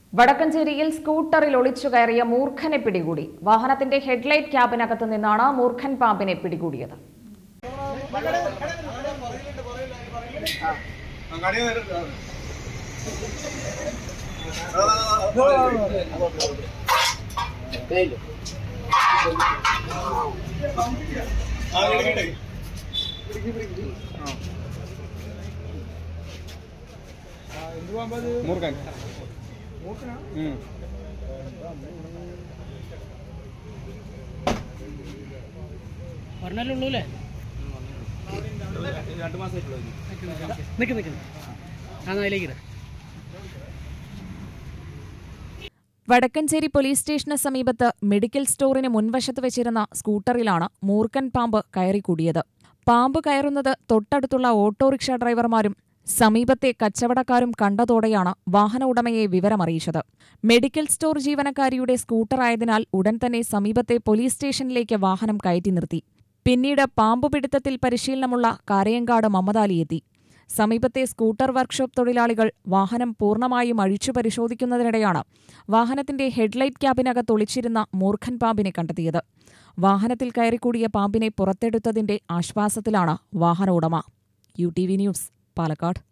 വടക്കഞ്ചേരിയിൽ സ്കൂട്ടറിൽ ഒളിച്ചുകയറിയ മൂർഖനെ പിടികൂടി. വാഹനത്തിന്റെ ഹെഡ്ലൈറ്റ് ക്യാബിനകത്ത് നിന്നാണ് മൂർഖൻ പാമ്പിനെ പിടികൂടിയത്. മൂർഖൻ പറഞ്ഞല്ലേ 2 മാസമായിട്ടുള്ളൂ. വടക്കഞ്ചേരി പോലീസ് സ്റ്റേഷന് സമീപത്ത് മെഡിക്കൽ സ്റ്റോറിന് മുൻവശത്ത് വെച്ചിരുന്ന സ്കൂട്ടറിലാണ് മൂർഖൻ പാമ്പ് കയറിക്കൂടിയത്. പാമ്പ് കയറുന്നത് തൊട്ടടുത്തുള്ള ഓട്ടോറിക്ഷ ഡ്രൈവർമാരും സമീപത്തെ കച്ചവടക്കാരും കണ്ടതോടെയാണ് വാഹന ഉടമയെ വിവരമറിയിച്ചത്. മെഡിക്കൽ സ്റ്റോർ ജീവനക്കാരിയുടെ സ്കൂട്ടറായതിനാൽ ഉടൻ തന്നെ സമീപത്തെ പോലീസ് സ്റ്റേഷനിലേക്ക് വാഹനം കയറ്റി നിർത്തി. പിന്നീട് പാമ്പുപിടുത്തത്തിൽ പരിശീലനമുള്ള കാരയങ്കാട് മമ്മദാലി എത്തി. സമീപത്തെ സ്കൂട്ടർ വർക്ക്ഷോപ്പ് തൊഴിലാളികൾ വാഹനം പൂർണ്ണമായും അഴിച്ചു പരിശോധിക്കുന്നതിനിടെയാണ് വാഹനത്തിന്റെ ഹെഡ്ലൈറ്റ് ക്യാബിനകത്ത് ഒളിച്ചിരുന്ന മൂർഖൻ പാമ്പിനെ കണ്ടെത്തിയത്. വാഹനത്തിൽ കയറിക്കൂടിയ പാമ്പിനെ പുറത്തെടുത്തതിന്റെ ആശ്വാസത്തിലാണ് വാഹന ഉടമ. UTV news, Palakkad.